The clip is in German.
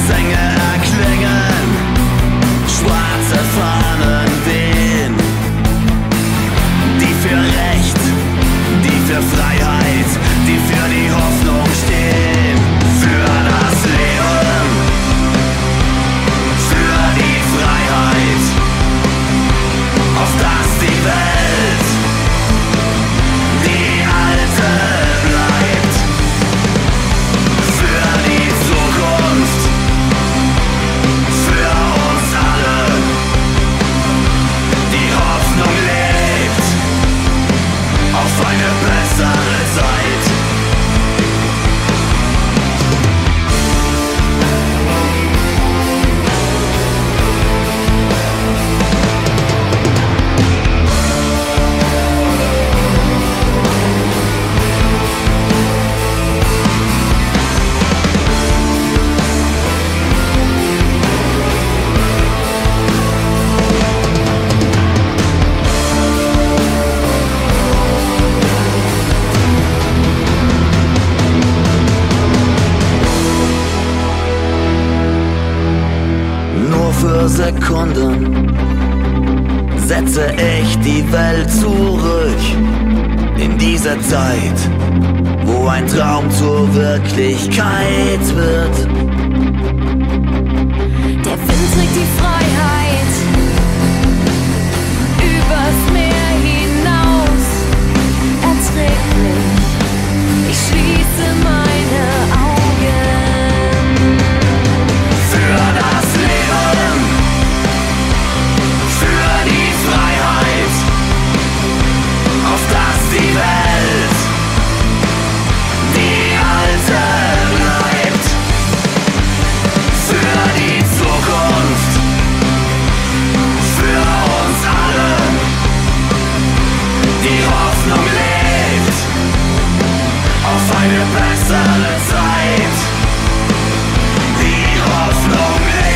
Gesänge erklingen, schwarze Fahnen wehen, die für Recht, die für Freiheit, die für die Hoffnung stehen, für das Leben, für die Freiheit, auf dass die Welt, die alte bleibt, für die Zukunft, für uns alle, die Hoffnung lebt, auf eine bessere Zeit. Für Sekunden setze ich die Welt zurück in diese Zeit, wo ein Traum zur Wirklichkeit wird. Der Wind trägt die Freiheit übers Meer hinaus. Er trägt mich, ich schließe meine Augen. Für das Leben, für die Freiheit, auf dass die Welt, die alte bleibt, für die Zukunft, für uns alle, die Hoffnung lebt, auf eine bessere Zeit, die Hoffnung lebt.